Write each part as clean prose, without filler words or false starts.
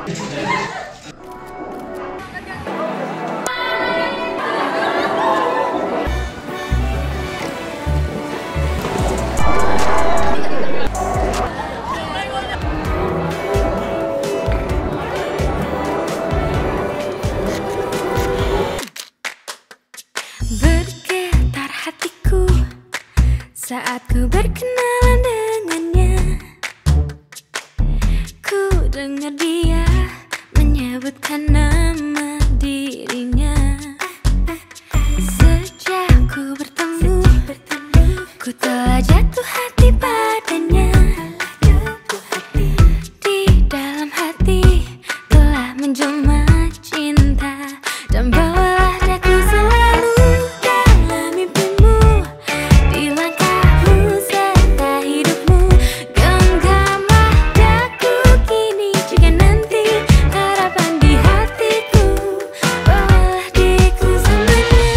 Bergetar hatiku saat ku berkenalan dengannya. Ku dengar dia menyebutkan nama dirinya. Sejak ku bertemu, ku telah jatuh hati padanya. Di dalam hati telah menjelma cinta, dan bawalah daku selalu dalam mimpimu. Di langkahmu serta hidupmu, genggamlah daku kini. Jika nanti harapan di hatiku, bawalah diriku selamanya.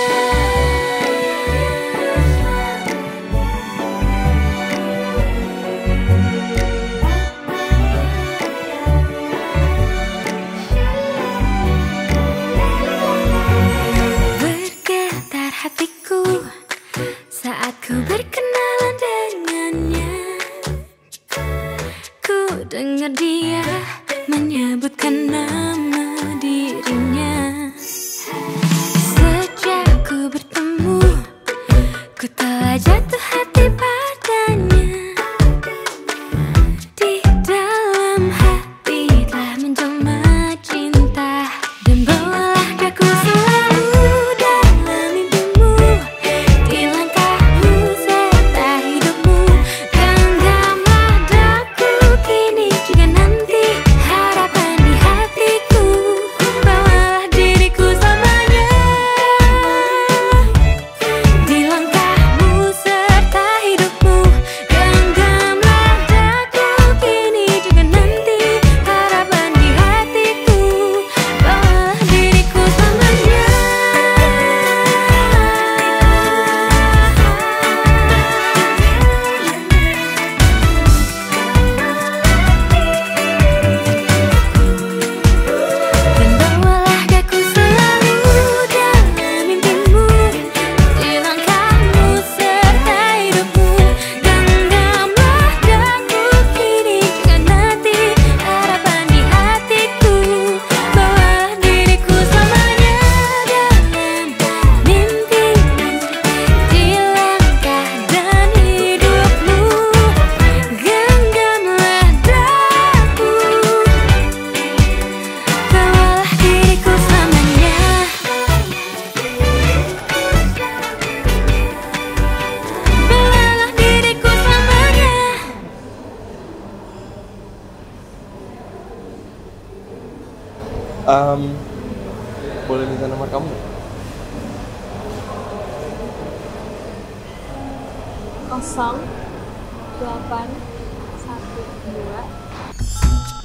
Bergetar hatiku saat ku berkenalan dengannya. Ku dengar dia menyebutkan nama dirinya. Sejak ku bertemu, ku telah jatuh hati padanya. Di dalam hati telah menjelma cinta, dan bawalah daku selalu dalam mimpimu. Di langkahmu serta hidupmu, genggamlah daku kini. Jika nanti harapan di hatiku, bawalah diriku selamanya. Di langkahmu serta hidupmu, genggamlah daku kini. Jika nanti harapan di hatiku, bawalah diriku selamanya. Dan bawalah daku selalu dalam mimpimu. Di langkahmu serta hidupmu, genggamlah daku kini. Jika nanti harapan di hatiku, bawalah diriku selamanya. Dalam mimpimu, di langkah dan hidupmu, genggamlah daku, bawalah diriku selamanya. Bawalah diriku selamanya. Boleh minta nomor kamu nggak? 0812